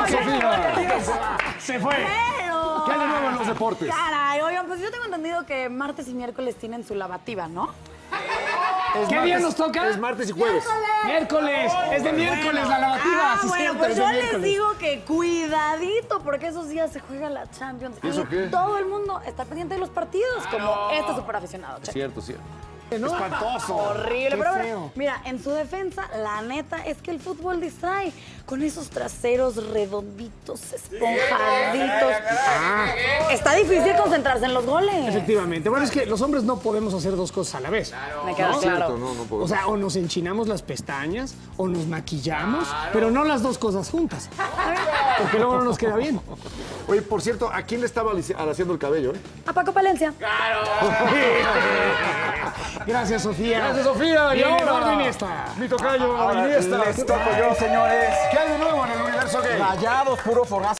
Sofía! Se fue. Pero... ¿Qué hay de nuevo en los deportes? Caray, oigan, pues yo tengo entendido que martes y miércoles tienen su lavativa, ¿no? ¿Qué día nos toca? Es martes y jueves. Miércoles. Es de miércoles la lavativa. Sí, Bueno, cierto, pues es de yo les miércoles. digo que cuidadito, porque esos días se juega la Champions. ¿Y eso qué? todo el mundo está pendiente de los partidos, como este superaficionado. Che. Cierto, cierto. ¿No? Espantoso. Horrible, Qué pero feo. mira, en su defensa, la neta es que el fútbol distrae con esos traseros redonditos, esponjaditos. Está difícil concentrarse en los goles. Efectivamente. Bueno, es que los hombres no podemos hacer dos cosas a la vez. Me queda No, claro. cierto, no podemos. O sea, o nos enchinamos las pestañas o nos maquillamos, pero no las dos cosas juntas. Porque luego no nos queda bien. Oye, por cierto, ¿a quién le estaba haciendo el cabello, A Paco Palencia. Gracias, Sofía. Gracias, Sofía. Y ahora, Iniesta. Mi tocayo, Ahora Iniesta. les toco yo, señores. ¿Qué hay de nuevo en el universo gay? Rayados, puro fogazo.